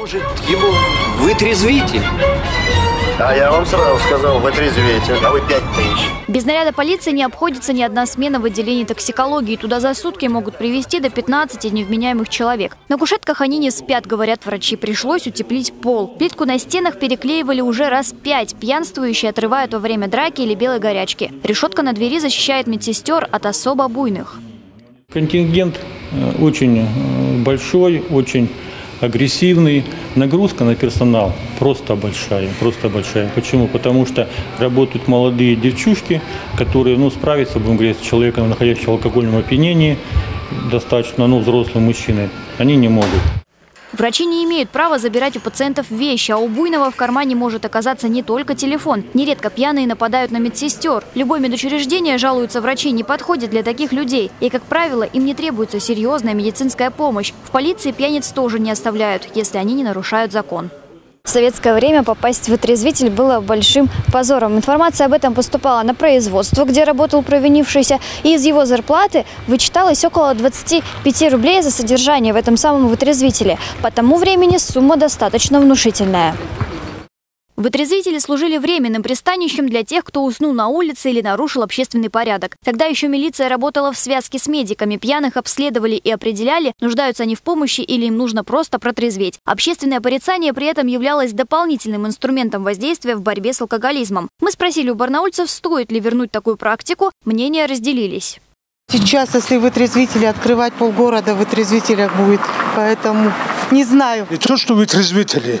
Может, ему вытрезвитель? А я вам сразу сказал, вытрезвитель, а вы 5000. Без наряда полиции не обходится ни одна смена в отделении токсикологии. Туда за сутки могут привезти до 15 невменяемых человек. На кушетках они не спят, говорят врачи. Пришлось утеплить пол. Плитку на стенах переклеивали уже раз 5. Пьянствующие отрывают во время драки или белой горячки. Решетка на двери защищает медсестер от особо буйных. Контингент очень большой, очень агрессивный. Нагрузка на персонал просто большая, просто большая. Почему? Потому что работают молодые девчушки, которые справиться, будем говорить, с человеком, находящимся в алкогольном опьянении, достаточно взрослые мужчины, они не могут. Врачи не имеют права забирать у пациентов вещи, а у буйного в кармане может оказаться не только телефон. Нередко пьяные нападают на медсестер. Любое медучреждение, жалуются врачи, не подходит для таких людей. И, как правило, им не требуется серьезная медицинская помощь. В полиции пьяниц тоже не оставляют, если они не нарушают закон. В советское время попасть в вытрезвитель было большим позором. Информация об этом поступала на производство, где работал провинившийся, и из его зарплаты вычиталось около 25 рублей за содержание в этом самом вытрезвителе. По тому времени сумма достаточно внушительная. Вытрезвители служили временным пристанищем для тех, кто уснул на улице или нарушил общественный порядок. Тогда еще милиция работала в связке с медиками. Пьяных обследовали и определяли, нуждаются они в помощи или им нужно просто протрезветь. Общественное порицание при этом являлось дополнительным инструментом воздействия в борьбе с алкоголизмом. Мы спросили у барнаульцев, стоит ли вернуть такую практику. Мнения разделились. Сейчас, если вытрезвители открывать, полгорода в вытрезвителях будет. Поэтому не знаю. Не то, что вытрезвители.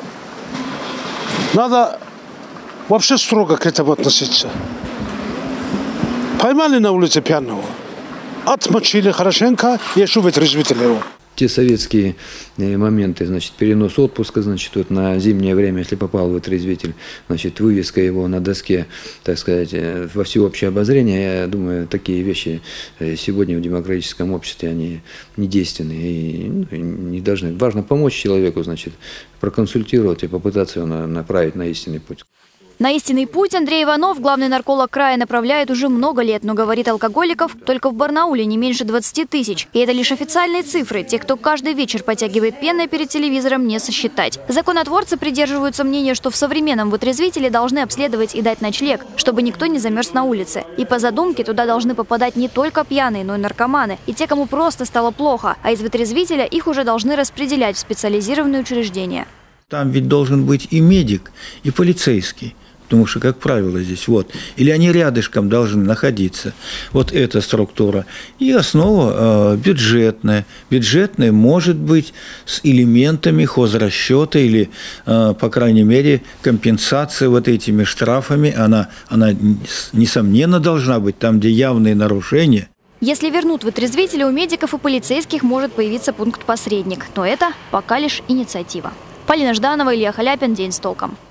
Надо вообще строго к этому относиться. Поймали на улице пьяного, отмочили хорошенько, еще вытрезвители его. Те советские моменты, перенос отпуска, на зимнее время, если попал в вытрезвитель, вывеска его на доске, так сказать, во всеобщее обозрение, я думаю, такие вещи сегодня в демократическом обществе, они не действенны и не должны. Важно помочь человеку, проконсультировать и попытаться его направить на истинный путь. На истинный путь Андрей Иванов, главный нарколог края, направляет уже много лет, но, говорит, алкоголиков только в Барнауле не меньше 20 тысяч. И это лишь официальные цифры. Те, кто каждый вечер потягивает пенное перед телевизором, не сосчитать. Законотворцы придерживаются мнения, что в современном вытрезвителе должны обследовать и дать ночлег, чтобы никто не замерз на улице. И по задумке туда должны попадать не только пьяные, но и наркоманы, и те, кому просто стало плохо. А из вытрезвителя их уже должны распределять в специализированные учреждения. Там ведь должен быть и медик, и полицейский. Потому что, как правило, здесь или они рядышком должны находиться. Вот эта структура. И основа бюджетная. Бюджетная может быть с элементами хозрасчета или, по крайней мере, компенсация этими штрафами. Она, несомненно, должна быть там, где явные нарушения. Если вернут вытрезвители, у медиков и полицейских может появиться пункт-посредник. Но это пока лишь инициатива. Полина Жданова, Илья Халяпин. День с толком.